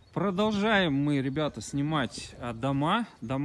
Продолжаем мы, ребята, снимать дома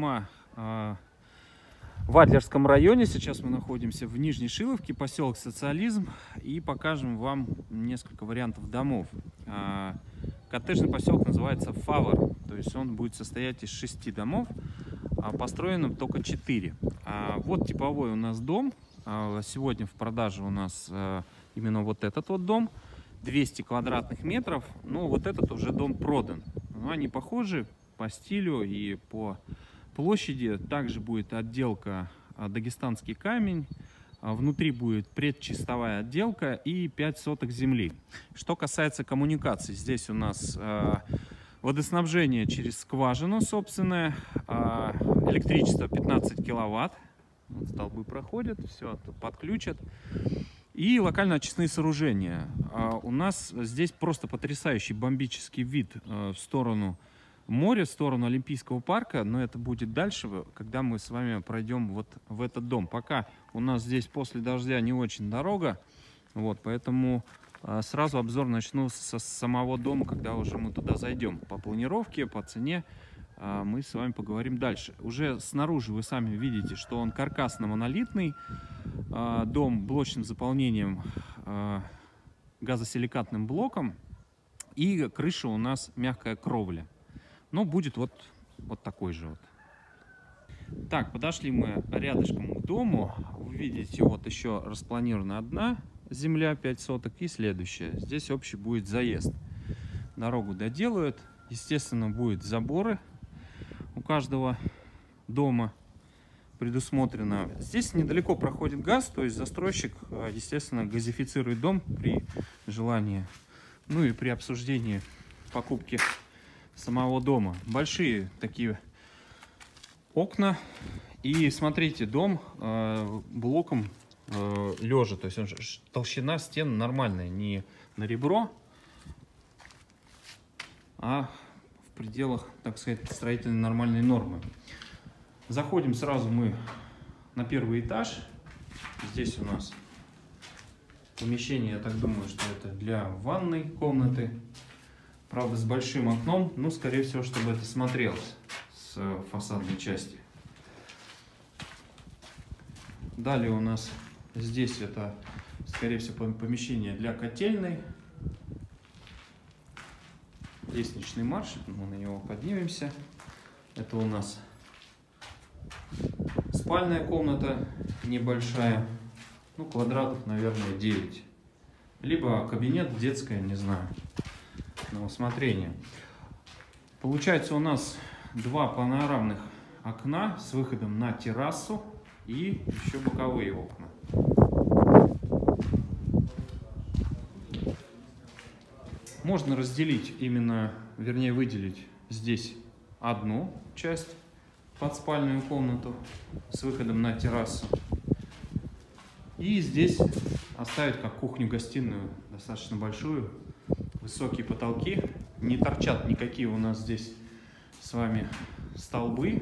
в Адлерском районе. Сейчас мы находимся в Нижней Шиловке, поселок Социализм, и покажем вам несколько вариантов домов. Коттеджный поселок называется Фавор, то есть он будет состоять из 6 домов, построенным только 4. Вот типовой у нас дом. Сегодня в продаже у нас именно вот этот вот дом. 200 квадратных метров, но вот этот уже дом продан. Но они похожи по стилю и по площади. Также будет отделка дагестанский камень, внутри будет предчистовая отделка и 5 соток земли. Что касается коммуникаций, здесь у нас водоснабжение через скважину собственное, электричество 15 киловатт, вот столбы проходят, все подключат. И локально-очистные сооружения. У нас здесь просто потрясающий бомбический вид в сторону моря, в сторону Олимпийского парка. Но это будет дальше, когда мы с вами пройдем вот в этот дом. Пока у нас здесь после дождя не очень дорога. Вот, поэтому сразу обзор начну со самого дома, когда уже мы туда зайдем. По планировке, по цене мы с вами поговорим дальше. Уже снаружи вы сами видите, что он каркасно-монолитный. Дом блочным заполнением газосиликатным блоком, и крыша у нас мягкая кровля. Но будет вот такой же вот. Так, подошли мы рядышком к дому. Вы видите, вот еще распланирована одна земля 5 соток и следующая. Здесь общий будет заезд. Дорогу доделают. Естественно, будут заборы у каждого дома предусмотрено. Здесь недалеко проходит газ, то есть застройщик, естественно, газифицирует дом при желании, ну и при обсуждении покупки самого дома. Большие такие окна, и смотрите, дом блоком лежа, то есть толщина стен нормальная, не на ребро, а в пределах, так сказать, строительной нормальной нормы. Заходим сразу мы на первый этаж. Здесь у нас помещение, я так думаю, что это для ванной комнаты. Правда, с большим окном, но, скорее всего, чтобы это смотрелось с фасадной части. Далее у нас здесь это, скорее всего, помещение для котельной. Лестничный марш, мы на него поднимемся. Это у нас спальная комната небольшая, ну, квадратов, наверное, 9. Либо кабинет, детская, не знаю, на усмотрение. Получается у нас 2 панорамных окна с выходом на террасу и еще боковые окна. Можно разделить именно, вернее, выделить здесь одну часть под спальную комнату с выходом на террасу. И здесь оставить как кухню-гостиную, достаточно большую, высокие потолки. Не торчат никакие у нас здесь с вами столбы.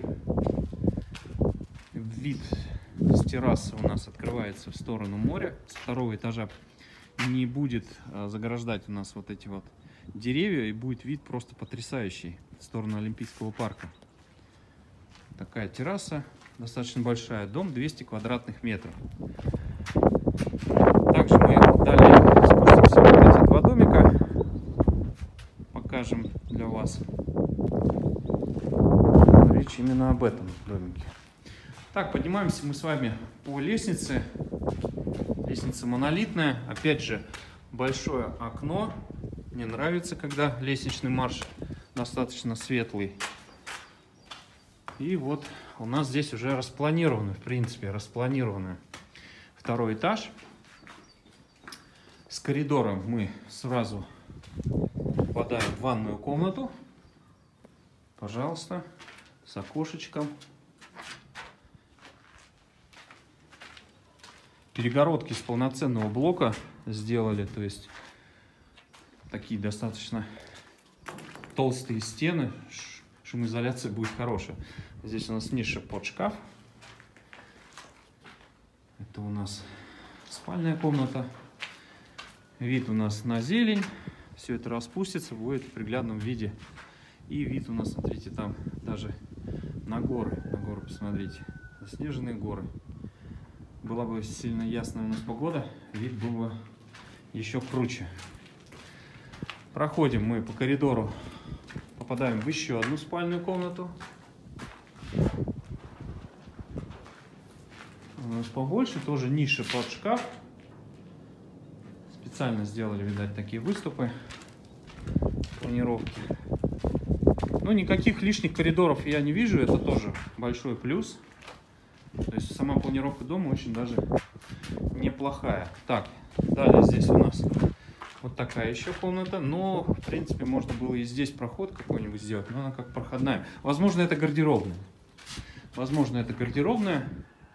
Вид с террасы у нас открывается в сторону моря. С 2-го этажа не будет заграждать у нас вот эти вот деревья, и будет вид просто потрясающий в сторону Олимпийского парка. Такая терраса, достаточно большая, дом 200 квадратных метров. Также мы далее спустимся вот эти 2 домика, покажем для вас. Речь именно об этом домике. Так, поднимаемся мы с вами по лестнице. Лестница монолитная, опять же, большое окно. Мне нравится, когда лестничный марш достаточно светлый. И вот у нас здесь уже распланировано, в принципе, распланировано 2-й этаж. С коридором мы сразу попадаем в ванную комнату. Пожалуйста, с окошечком. Перегородки с полноценного блока сделали, то есть такие достаточно толстые стены. Шумоизоляция будет хорошая. Здесь у нас ниша под шкаф. Это у нас спальная комната. Вид у нас на зелень. Все это распустится, будет в приглядном виде И вид у нас, смотрите, там даже на горы посмотрите, заснеженные горы. Была бы сильно ясная у нас погода, вид был бы еще круче. Проходим мы по коридору, попадаем в еще одну спальную комнату. У нас побольше, тоже ниша под шкаф. Специально сделали, видать, такие выступы, планировки. Ну, никаких лишних коридоров я не вижу, это тоже большой плюс. То есть сама планировка дома очень даже неплохая. Так, далее здесь у нас вот такая еще комната. Но, в принципе, можно было и здесь проход какой-нибудь сделать, но она как проходная. Возможно, это гардеробная. Возможно, это гардеробная.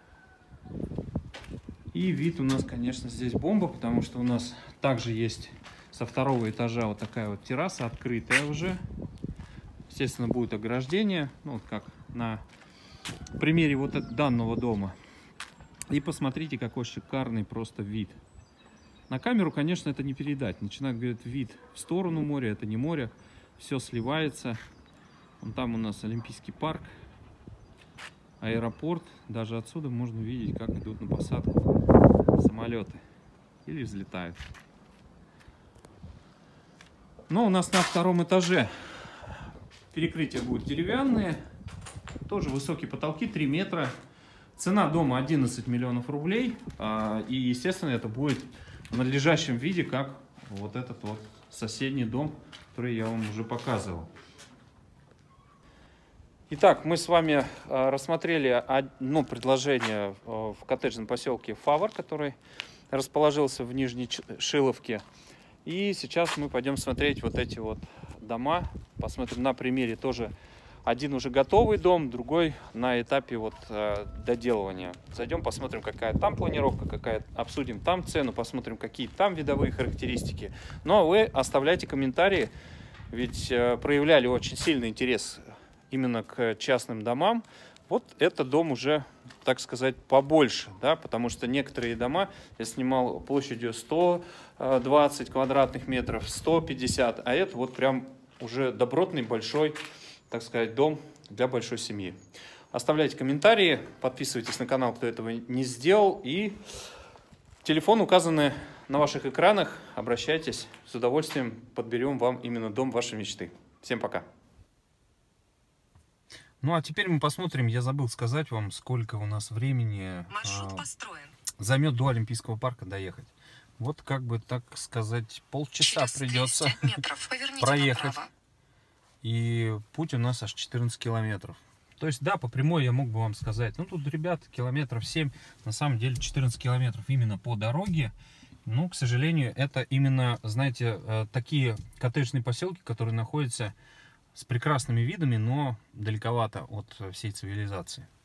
И вид у нас, конечно, здесь бомба, потому что у нас также есть со второго этажа вот такая вот терраса, открытая уже. Естественно, будет ограждение, ну, вот как на примере вот данного дома. И посмотрите, какой шикарный просто вид. На камеру, конечно, это не передать. Начинает, говорит, вид в сторону моря, это не море, все сливается. Вон там у нас Олимпийский парк, аэропорт. Даже отсюда можно видеть, как идут на посадку самолеты или взлетают. Но у нас на втором этаже перекрытия будут деревянные, тоже высокие потолки, 3 метра. Цена дома 11 миллионов рублей. И, естественно, это будет в надлежащем виде, как вот этот вот соседний дом, который я вам уже показывал. Итак, мы с вами рассмотрели одно предложение в коттеджном поселке Фавор, который расположился в Нижней Шиловке. И сейчас мы пойдем смотреть вот эти вот дома. Посмотрим на примере тоже. Один уже готовый дом, другой на этапе вот доделывания. Зайдем, посмотрим, какая там планировка, обсудим там цену, посмотрим, какие там видовые характеристики. Ну а вы оставляйте комментарии, ведь проявляли очень сильный интерес именно к частным домам. Вот этот дом уже, так сказать, побольше, да, потому что некоторые дома я снимал площадью 120 квадратных метров, 150, а это вот прям уже добротный большой, так сказать, дом для большой семьи. Оставляйте комментарии, подписывайтесь на канал, кто этого не сделал, и телефон указаны на ваших экранах, обращайтесь, с удовольствием подберем вам именно дом вашей мечты. Всем пока! Ну а теперь мы посмотрим, я забыл сказать вам, сколько у нас времени займет до Олимпийского парка доехать. Вот как бы, так сказать, полчаса придется проехать. И путь у нас аж 14 километров. То есть, да, по прямой я мог бы вам сказать, ну тут, ребят, километров 7, на самом деле 14 километров именно по дороге. Но, к сожалению, это именно, знаете, такие коттеджные поселки, которые находятся с прекрасными видами, но далековато от всей цивилизации.